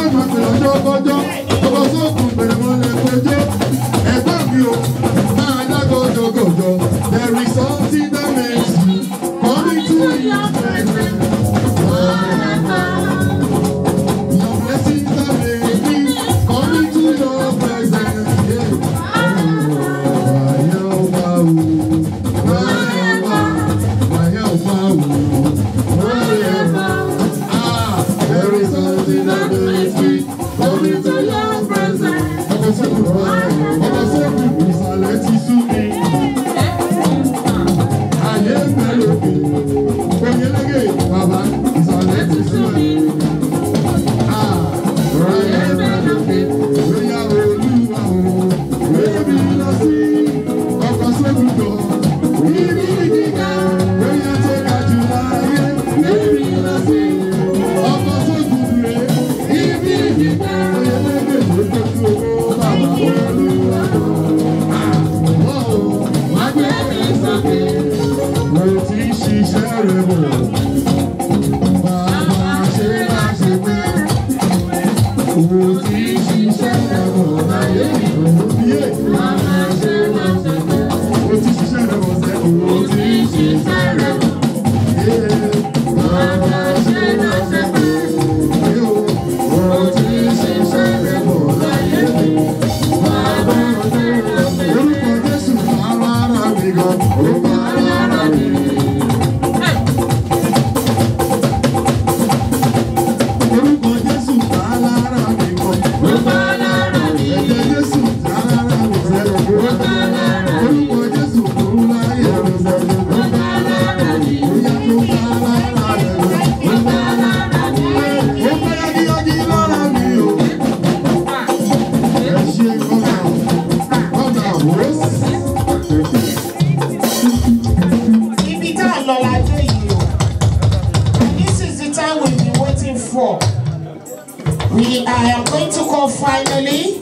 I am going to call finally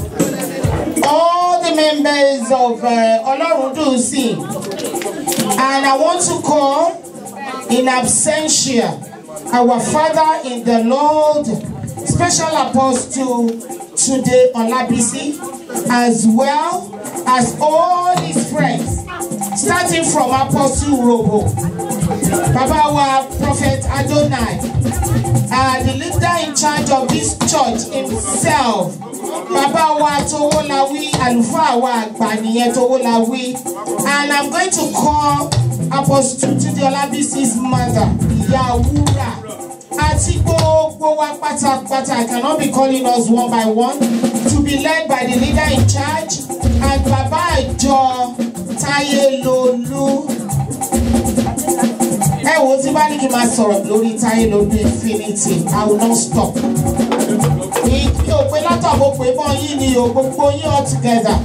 all the members of Olorundusi, and I want to call in absentia our Father in the Lord, Special Apostle Tunde Olabisi, as well as all his friends, starting from Apostle Robo, Baba wa Prophet Adonai, the leader in charge of this church himself, Baba wa Towolawi, Alufa wa Agbaniye Towolawi, and I'm going to call Apostle Tunde Olabisi's mother, Yawura. I cannot be calling us one by one, to be led by the leader in charge, and Baba Ijo Taye Lolu. I will not stop. All together.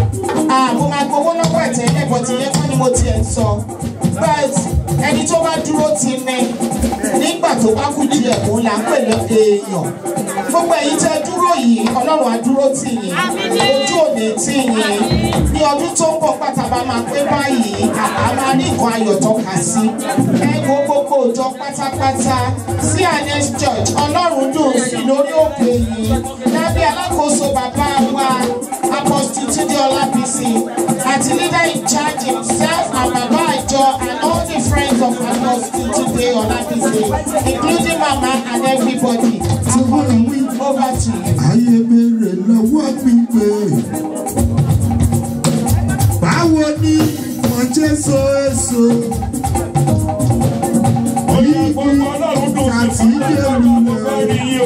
But ẹni tó bá dúró tì mí nígbà tó bá kú díẹ̀ kó là ń pè èèyàn. Gbogbo ẹ̀yin tẹ́ dúró yìí, Ọlọ́run á dúró tì yín, ojú ò ní tì yín. Ní ọdún tó ń bọ̀ pátábá máa pé báyìí, àbá máa ní nǹkan ayọ̀ tọ́ka sí. Ẹ wo gbogbo òjò pátápátá sí Anes Church, Olorundusi lórí òkè yìí. Lábẹ́ alákòóso bàbá wa, Apostle Tunde Olabisi, àti leader in charge himself and Baba Ijo and all the friends of Apostle Tunde Olabisi, including Mama and everybody. Over to you. Ayé bèrè lọ́wọ́ pípé. Báwo ni wọ́n jẹ́ so èso? Oya gbogbo Olorundusi àti ìdẹ́rù rẹ̀.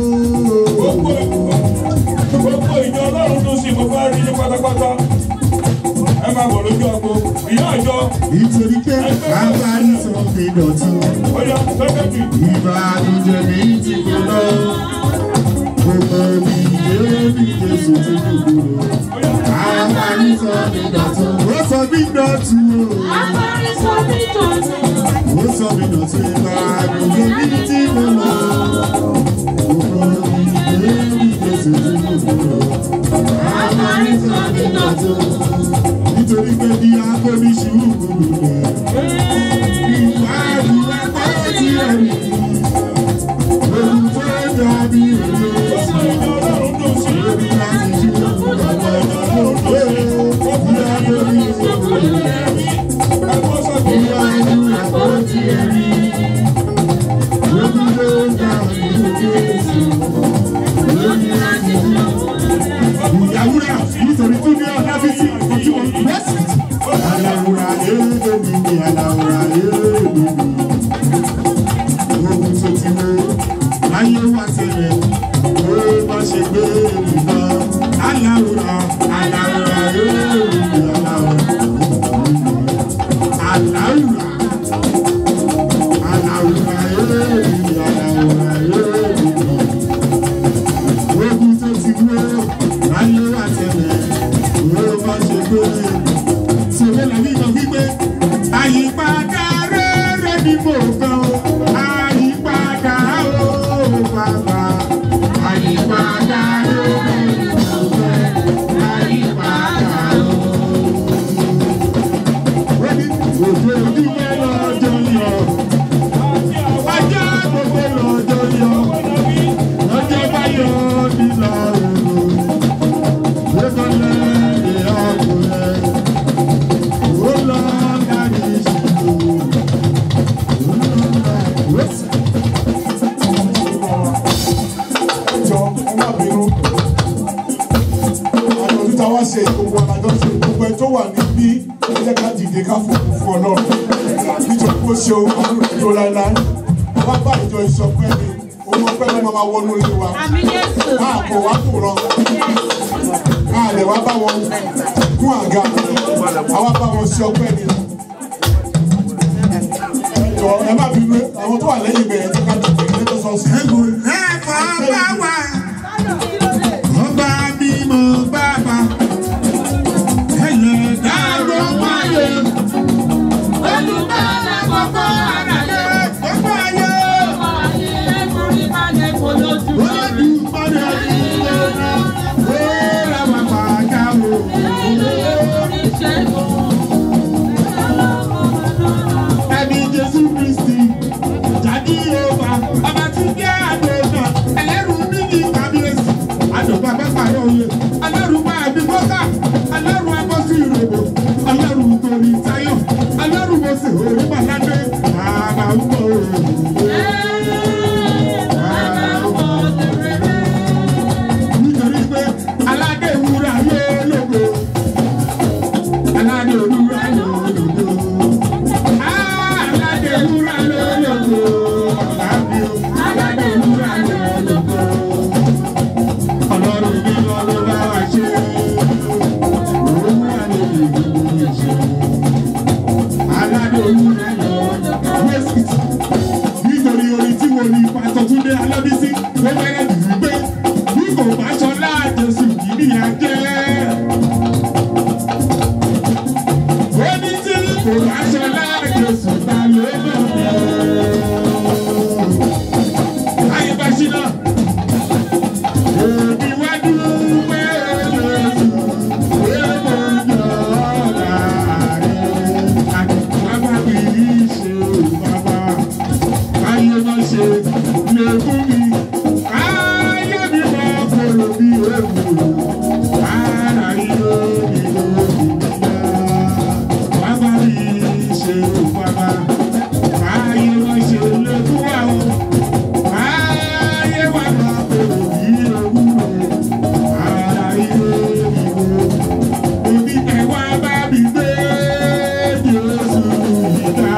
Gbogbo ìjọ Olorundusi mo bá rí ní pátápátá. Ẹ máa bọ̀ lójú ọgbó. Ìyá àjọ. Nítorí pé bàbá ní sọ́ọ̀kì dọ̀tún. Oya sẹ́kẹ̀tì. Ìbànújẹ́ ní ti kò lọ. Gbogbo mi ìdérí Jésù ti dùgbò. Bàbá ní sọ́ọ̀kì dọ̀tún. Ó sọ mí dọ̀tún o. Bàbá ní sọ́ọ̀kì dọ̀tún. Ó sọ mí dọ̀tún. Ìbànújẹ́ ní ti kò lọ. Gbogbo mi ìdérí Jésù ti dùgbò. Bàbá ní sọ́ọ̀kì dọ̀tún. Nítorí pé bí akóni ṣùgbọ́n rẹ̀, ìwádìí apá ti rẹ̀ nìyí, ohun tó dàbí òye. ṣe gbé ìrìnà aláwòrán aláwòrán yóò rí aláwòrán aláwòrán yóò rí aláwòrán yóò rí ogun tó ti wó ayé wà tẹ̀lé ó má ṣe gbé ṣòro làbí ìmọ̀ gbígbé àyípadà rere ní mò ń gan àyípadà ó bàbá àyípadà rere ní mò ń gan àyípadà ó. Wọ́n ní òjò ojúmọ́ lọ́jọ́ yọ ọjọ́ gbogbo lọ́jọ́ yọ ọjọ́ bá yọ nílò òru lẹ́kọ̀ọ́lẹ́ ìyá ọkùnrin ó lọ dárí ìṣòro jọ ẹ má bínú àjọ títa wá ṣe gbogbo àjọ ṣe gbogbo ẹ tó wà níbí ẹ jẹ́ ká dìde ká fòkù fún Ọlọ́run nítorí pé ó ṣe àwọn olùdíjọ láéláé wá bá ìjọ ìṣọpẹ́ ni owó ọpẹ́ ló máa wọnú ilé wa àpò wá kò rọ àlẹ wá bá wọn kún àga àwa bá wọn ṣe ọpẹ́ ni jọ ẹ má bínú àwọn tó wà lẹ́yìn bẹ̀rẹ̀ tó ká dìde ẹ tó sọ sí. ọba mímọ́ bàbá ẹlẹ́dà ló wáyé olùbárà gbogbo àràlẹ gbogbo ayé olùbárà ìlànà ó rẹwà pàjáwò. Ẹni Jésù Kristi jáde ọba ọba tí bí àdókà ẹlẹ́rù níbi kábíyèsí àdókà bá pàrọ̀ òye ẹlẹ́rù bá ẹbí bọ́kà ẹlẹ́rù abọ́sí ìròbó ẹlẹ́rù torí táyọ̀ ẹlẹ́rù mọ̀sẹ̀ orí pàládé àbá ń bọ̀ nítorí pé aládé wúrà yóò lógo aládé olúwa yóò lógo. Aládé wúrà lólógo, aládé wúrà lólógo. Ọlọ́run bí wọ́n ló bá wá ṣe, òun wà lórí ìlú ìṣe. Aládé wúrà lólógo. Nítorí orin tí mo ní Pásítọ̀ Túndé Alábísí, ó bẹ̀rẹ̀ jù wípé bí kò bá ṣọlá Jésù kì í yà jẹ́. Ó ní tí kò bá ṣọlá Jésù ta ló mọ̀ ayé bá ṣínà òbí wá dúpẹ́ Jésù pé mo yọ ọ̀gá rẹ̀ àti bàbá mi ṣe bàbá ayé má ṣe lè fún mi ayé mi máa fòrò bí èwù ara yóò mi lóbi níyà bàbá mi ṣe bàbá ayé má ṣe lè fún wa o ayé wa máa fòrò bí èwù ara yóò mi lóbi òbí ẹ̀wá bá mi gbé Jésù ìdá.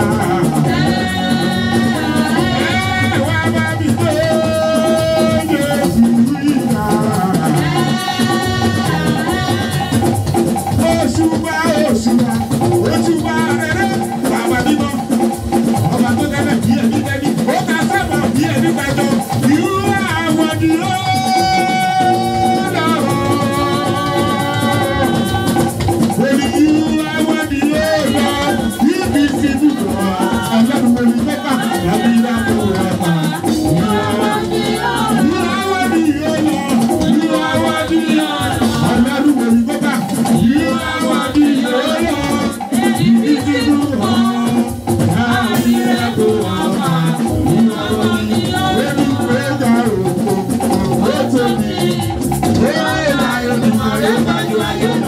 Òṣùbà rere bàbá bímọ ọba tó tẹ́lẹ̀ bí ẹni tẹ́lí ó ta sábà bí ẹni pẹ́jọ ìlú àwọn ìdílé lọ́rọ̀ òní ìlú àwọn ìdílé lọ ibi tí dùkọ̀ ọ̀gbẹ́ni orí mẹ́fà lábí ìdáàbò rẹ̀ pa ìlú àwọn ìdílé lọ ìlú àwọn ìdílé ọ̀gbẹ́ni orí mẹ́fà ìlú àwọn ìdílé lọ. Ayé